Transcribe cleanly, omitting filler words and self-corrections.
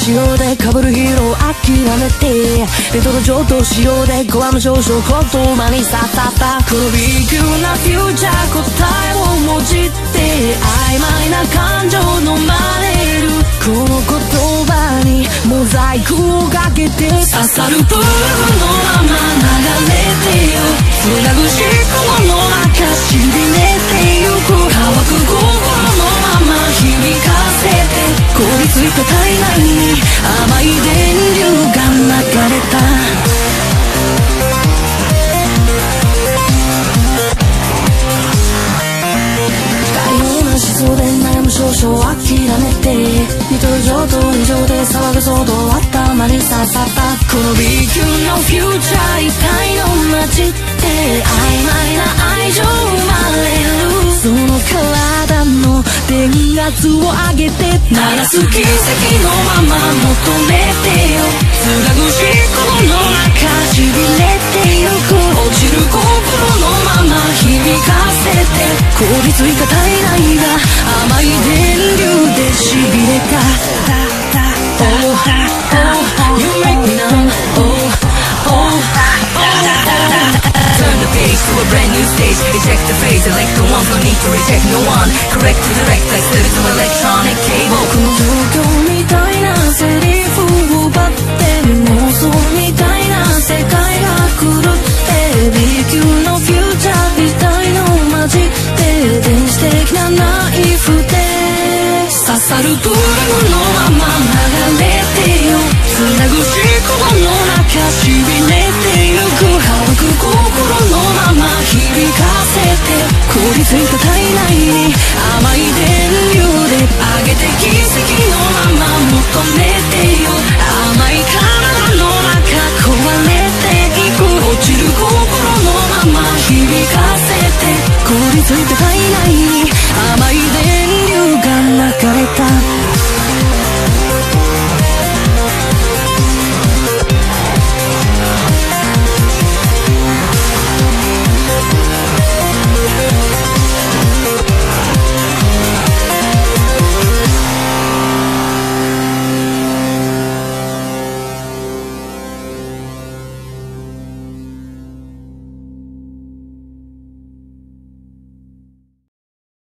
仕様で被るヒーロー諦めてレトロ上等仕様でご案の少々言葉にさささこの B 級なフューチャー答えをもじって曖昧な感情のまれるこの言葉にモザイクをかけて刺さるプールのまま流れてよつなぐ思考の中しびれてゆく乾く心のまま響かせて凍りついた体内に甘い電流が流れた思想で悩む少々諦めてニトロ上等以上で騒ぐ騒動頭にささったこの B 級のフューチャー一体の街って曖昧な愛情生まれるその体の電圧を上げて鳴らす奇跡のまま求めてよつなぐ思考の中しびれてゆく落ちる心のまま響かせて凍りついた体内が甘い電流でしびれた Oh, oh, you make me numb Oh, oh, turn the page to a brand new stage Eject the phase, elect the ones, no need to reject no one Correct to direct, like slip it to electronic cable この状況みたいなセリフを奪って妄想みたいな世界が狂って B 級のフューチャーみたいの混じって電子的なナイフで刺さるプールのまま流れてよつなぐ思考の中しびれてゆく乾く心のまま響かせて凍りついた体内に甘い電流で上げて奇跡のまま求めてよ甘い体の中壊れていく落ちる心のまま響かせて凍りついた体内